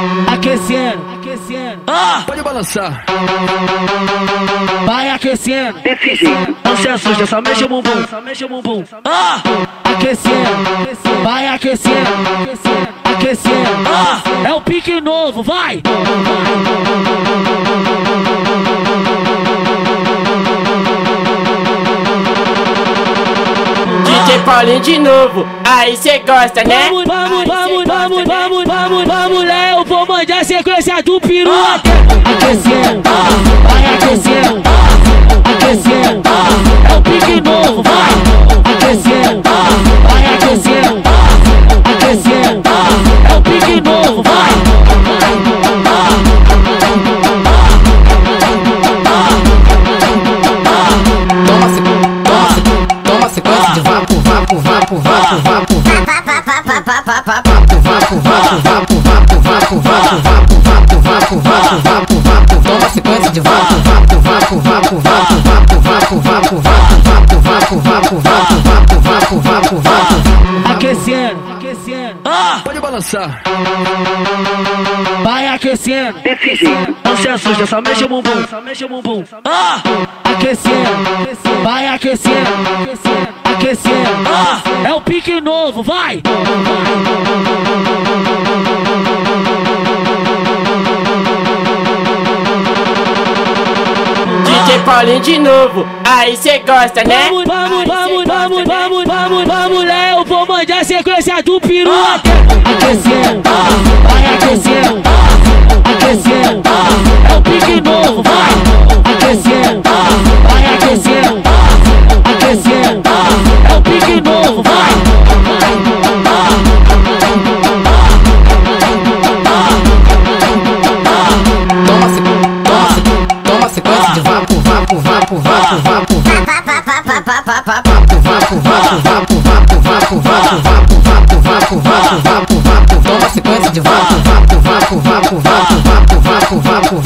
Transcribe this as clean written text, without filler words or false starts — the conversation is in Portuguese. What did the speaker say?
Aquecendo, Pode balançar. vai aquecendo. Desse jeito. Não se assusta, só mexe o bumbum. Aquecendo, vai aquecendo. Aquecendo, é o pique novo, vai. DJ Paulinho de novo, aí cê gosta, né? Vamos, Léo, vou mandar sequência do peru. Aquecendo, vai aquecendo. Aquecendo, é o pique novo, vai. Aquecendo, vai aquecendo. Aquecendo, é o pique novo, vai. Toma sequência de vapo. Toma sequência de vapo. Aquecendo, Pode balançar. vai aquecendo. Desse jeito. Não se assusta, só mexe o bumbum. Aquecendo, vai aquecendo. Aquecendo, é o pique novo, vai. DJ Paulinho de novo, aí cê gosta, né? Vamos, Léo, vou mandar sequência do peru. Aquecendo, vai aquecendo. Aquecendo, é o pique novo, vai. Aquecendo, vai aquecendo. Aquecendo, é o pique novo, vai. Toma sequência de vapo. Toma sequência de vapo.